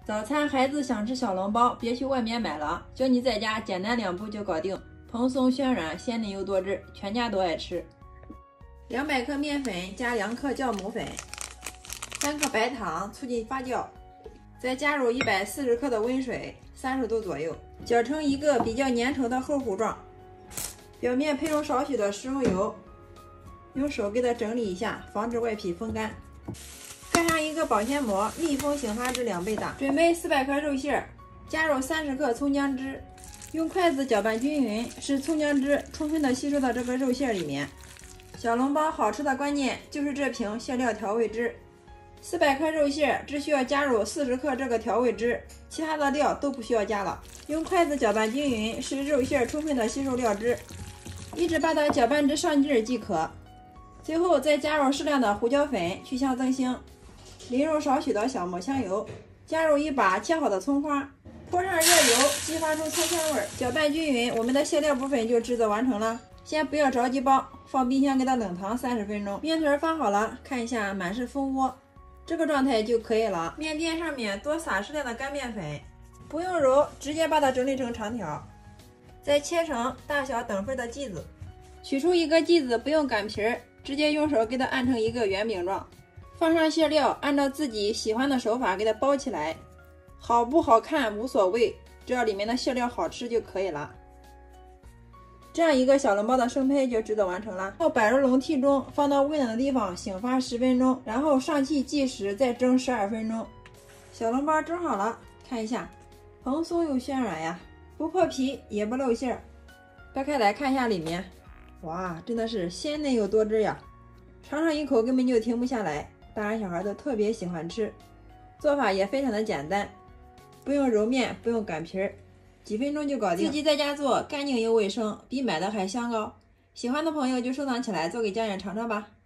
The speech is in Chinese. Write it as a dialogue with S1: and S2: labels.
S1: 早餐孩子想吃小笼包，别去外面买了，教你在家简单2步就搞定，蓬松暄软，鲜嫩又多汁，全家都爱吃。200克面粉加2克酵母粉，3克白糖促进发酵，再加入140克的温水，30度左右，搅成一个比较粘稠的厚糊状。表面配入少许的食用油，用手给它整理一下，防止外皮风干。盖上一个保鲜膜，密封醒发至2倍大。准备400克肉馅，加入30克葱姜汁，用筷子搅拌均匀，使葱姜汁充分的吸收到这个肉馅里面。小笼包好吃的关键就是这瓶馅料调味汁。400克肉馅只需要加入40克这个调味汁，其他的料都不需要加了。用筷子搅拌均匀，使肉馅充分的吸收料汁，一直把它搅拌至上劲儿即可。最后再加入适量的胡椒粉去香增香，淋入少许的小磨香油，加入一把切好的葱花，泼上热油，激发出葱香味，搅拌均匀，我们的馅料部分就制作完成了。先不要着急包，放冰箱给它冷藏30分钟。面团发好了，看一下满是蜂窝，这个状态就可以了。面垫上面多撒适量的干面粉，不用揉，直接把它整理成长条，再切成大小等份的剂子。取出一个剂子，不用擀皮儿，直接用手给它按成一个圆饼状，放上馅料，按照自己喜欢的手法给它包起来。好不好看无所谓，只要里面的馅料好吃就可以了。这样一个小笼包的生胚就制作完成了。要摆入笼屉中，放到温暖的地方醒发10分钟，然后上气计时，再蒸12分钟。小笼包蒸好了，看一下，蓬松又暄软呀，不破皮也不露馅儿。掰开来看一下里面，哇，真的是鲜嫩又多汁呀，尝上一口根本就停不下来，大人小孩都特别喜欢吃。做法也非常的简单，不用揉面，不用擀皮儿，几分钟就搞定。自己在家做，干净又卫生，比买的还香哦。喜欢的朋友就收藏起来，做给家人尝尝吧。